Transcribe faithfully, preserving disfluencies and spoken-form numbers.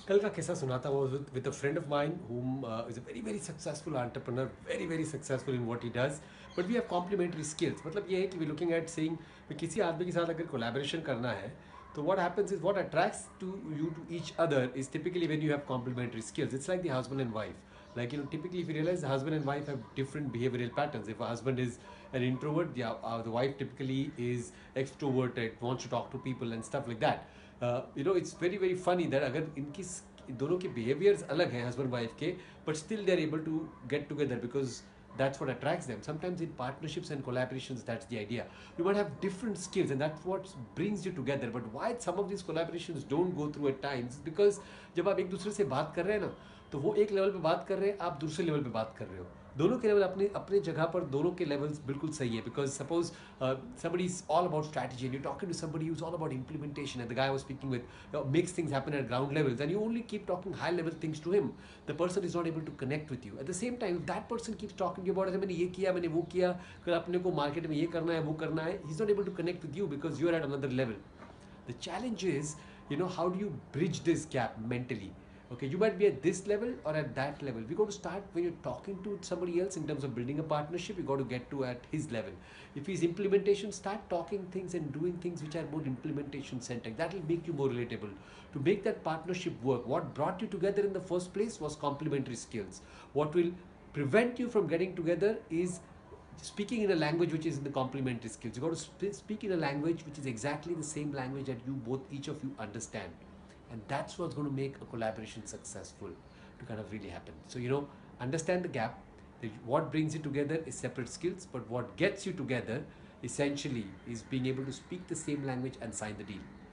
कल का किस्सा सुनाता was with, with a friend of mine whom uh, is a very very successful entrepreneur, very very successful in what he does, but we have complementary skills. मतलब ये है कि we looking at saying कि किसी आदमी के साथ अगर collaboration करना है तो what happens is what attracts to you to each other is typically when you have complementary skills. It's like the husband and wife. Like, you know, typically if you realize the husband and wife have different behavioral patterns. If a husband is an introvert, the, uh, the wife typically is extroverted, wants to talk to people and stuff like that. Uh, you know, it's very very funny that अगर इनकी दोनों के behaviors अलग हैं husband wife के, but still they're able to get together because that's what attracts them. Sometimes in partnerships and collaborations, that's the idea. You might have different skills and that's what brings you together. But why some of these collaborations don't go through at times, because जब आप एक दूसरे से बात कर रहे हैं ना, तो वो एक लेवल पे बात कर रहे हैं, आप दूसरे लेवल पे बात कर रहे हो. दोनों के लेवल अपने अपने जगह पर दोनों के लेवल्स बिल्कुल सही है. Because suppose somebody is all about strategy and you're talking to somebody who's all about implementation, and the guy I was speaking with uh, makes things happen at ground levels, and you only keep talking high level things to him, the person is not able to connect with you. At the same time, if that person keeps talking to you about मैंने ये किया, मैंने वो किया, कल अपने को market में ये करना है, वो करना है, he's not able to connect with you because you're at another level. The challenge is, you know, how do you bridge this gap mentally? Okay, you might be at this level or at that level. We got to start when you're talking to somebody else in terms of building a partnership. You got to get to at his level. If he's implementation, start talking things and doing things which are more implementation centric. That will make you more relatable. To make that partnership work, what brought you together in the first place was complementary skills. What will prevent you from getting together is speaking in a language which is in the complementary skills. You got to sp- speak in a language which is exactly the same language that you both, each of you understand. And that's what's going to make a collaboration successful to kind of really happen. So, you know, understand the gap. What brings you together is separate skills, but what gets you together essentially is being able to speak the same language and sign the deal.